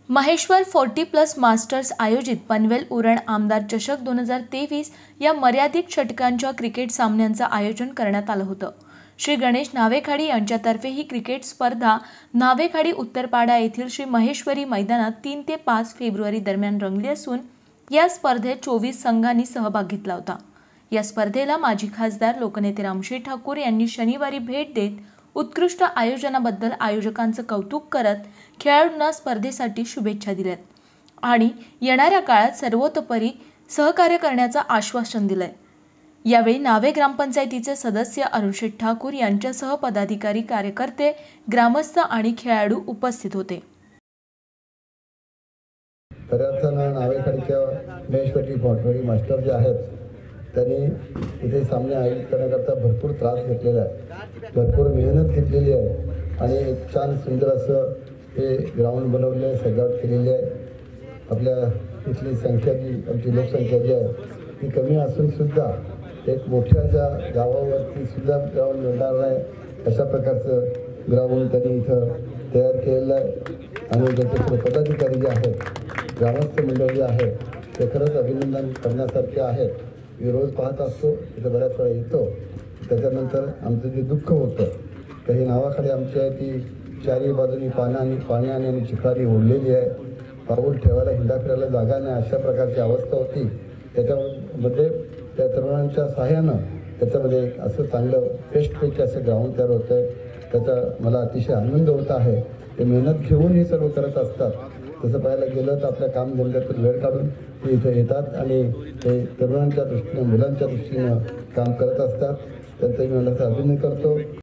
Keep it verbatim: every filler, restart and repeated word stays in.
Maheshwar forty plus masters आयोजित पनवेल उरण आमदार चषक दोन हजार तेवीस या मर्यादित षटकांच्या क्रिकेट सामन्यांचं आयोजन करण्यात आलं होतं। श्री गणेश नावेखाडी यांच्यातर्फे ही क्रिकेट स्पर्धा नावेखाडी उत्तरपाडा येथील श्री महेश्वरी मैदानात तीन ते पाच फेब्रुवारी दरम्यान रंगली असून या स्पर्धेत चोवीस संघांनी सहभाग घेतला होता। या स्पर्धेला माजी खासदार लोकनेते रामशेठ ठाकूर यांनी शनिवारी भेट देत उत्कृष्ट आयोजनाबद्दल आयोजकांचं कौतुक करत खेळाडूंना स्पर्धेसाठी शुभेच्छा दिल्यात आणि येणाऱ्या काळात सर्वतोपरी सहकार्य करण्याचं आश्वासन दिलंय। यावेळी नावे ग्रामपंचायतीचे सदस्य अरुणशेठ ठाकूर यांच्यासह पदाधिकारी, कार्यकर्ते, ग्रामस्थ आणि खेळाडू उपस्थित होते। नावेखाडीच्या महेश्वरी फोर्टी मास्टर जे आहेत त्यांनी इथे सामने आयोजित करण्याकरता भरपूर त्रास घेतलेला आहे, भरपूर मेहनत घेतलेली आहे आणि एक छान सुंदर असं हे ग्राउंड बनवले आहे, सजावट केलेली आहे। आपल्या इथली संख्या जी आमची लोकसंख्या जी आहे ती कमी असून सुद्धा एक मोठ्या ज्या गावावरती सुद्धा ग्राउंड मिळणार नाही अशा प्रकारचं ग्राउंड त्यांनी इथं तयार केलेलं आहे आणि त्याचे पदाधिकारी जे आहेत, ग्रामस्थ मंडळ जे आहे ते खरंच अभिनंदन करण्यासारखे आहेत। मी रोज पाहत असतो, इथं बऱ्याच वेळा येतो। त्याच्यानंतर आमचं जे दुःख होतं काही नावाखाली आमची आहे ती चारही बाजूनी पाण्याने पाण्याने आणि चिखलाने ओढलेली आहे, पाऊल ठेवायला हिंडा फिरायला जागा नाही अशा प्रकारची अवस्था होती। त्याच्यामध्ये त्या तरुणांच्या सहाय्यानं त्याच्यामध्ये एक असं चांगलं बेस्टपैकी असं ग्राउंड तयार होतं आहे, त्याचा मला अतिशय आनंद होत आहे। ते मेहनत घेऊन हे सर्व करत असतात। तसं पाहायला गेलं तर आपल्या काम धंद्यातून वेळ काढून ते इथे येतात आणि ते तरुणांच्या दृष्टीने, मुलांच्या दृष्टीनं काम करत असतात। त्यांचं मी मला अभिनंदन करतो।